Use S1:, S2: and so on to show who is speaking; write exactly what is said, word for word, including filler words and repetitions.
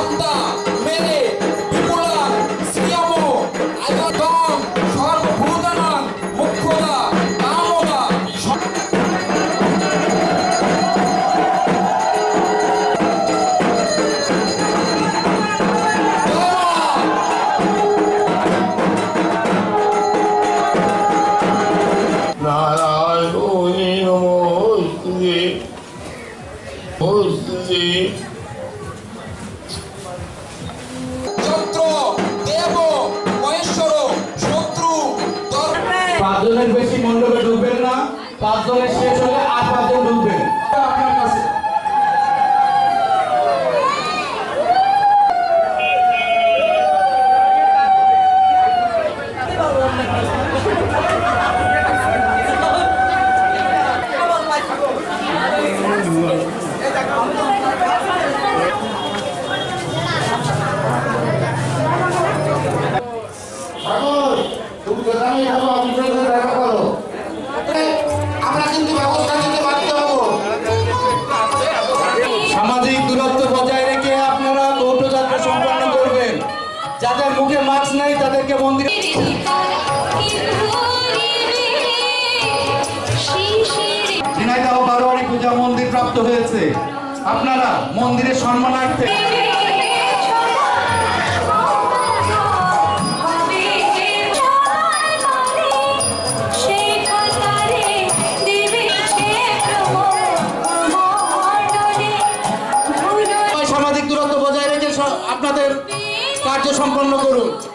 S1: মন্দা মেরে বিপুলান শ্রিয়ামো আয়তম সর্বভূতানাং মুখ্যদা কামদা
S2: নারায়ণী নমস্তুতে নমস্তুতে
S1: যন্ত্র দেব মহেশ্বর শত্রু
S3: পাঁচজনের বেশি মণ্ডপে ঢুকবেন না। পাঁচজনের শেষ হলে আর পাঁচজন ঢুকবেন। আপনার কাছে সামাজিক দূরত্ব বজায় রেখে আপনারা দৌড়যাত্রা সম্পন্ন করবেন। যাদের মুখে মাস্ক নেই তাদেরকে মন্দিরে ঝিনাইদহ বারোয়ারি পূজা মন্দির প্রাপ্ত হয়েছে। আপনারা মন্দিরের সম্মানার্থে সামাজিক দূরত্ব বজায় রেখে আপনাদের কার্য সম্পন্ন করুন।